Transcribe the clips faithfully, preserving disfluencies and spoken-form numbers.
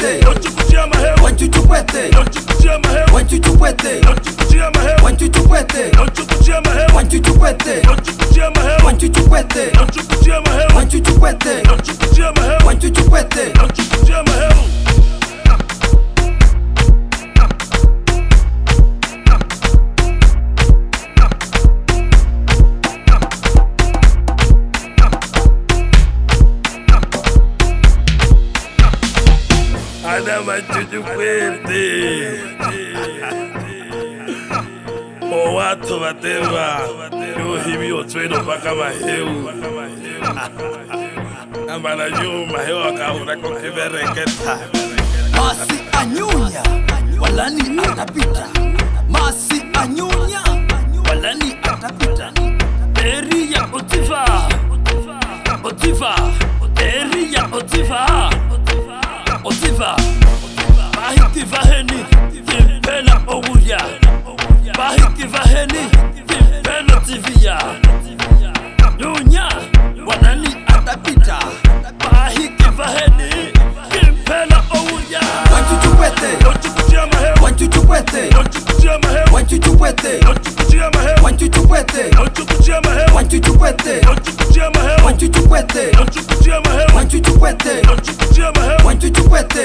chukwete, one two chukwete, one two chukwete, one two chukwete, one two chukwete, one two chukwete, one two chukwete, one two chukwete. Ana machuchu kwete o watu bateva yo hivi otweno paka maheu amana yo maheu akaura kwa kibereketa Masi anyunya walani atapita, Masi anyunya walani atapita. Eria otiva otiva eria otiva otiva bahiki vaheni kimpela owuya bahiki vaheni kimpela tivia dunya walani atapita bahiki vaheni kimpela owuya. One two chukwete, one two chukwete, one two chukwete, one two chukwete, one two chukwete, one two chukwete, one two chukwete, one two chukwete, one two chukwete.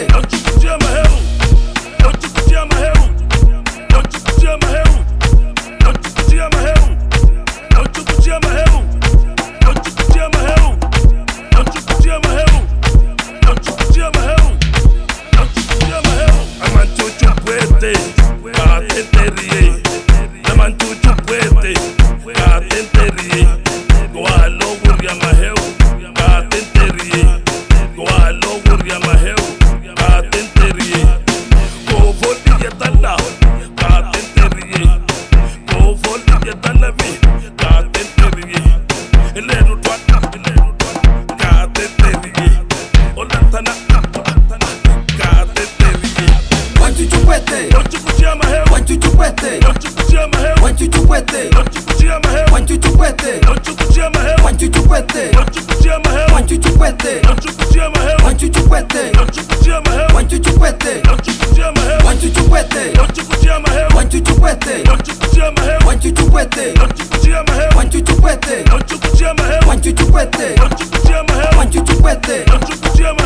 One two chukwete, one two chukwete, one two chukwete, one two chukwete, one two chukwete, one two chukwete, one two chukwete, one two chukwete, one two chukwete, one two chukwete, one two chukwete, one two chukwete, one two chukwete, one two chukwete.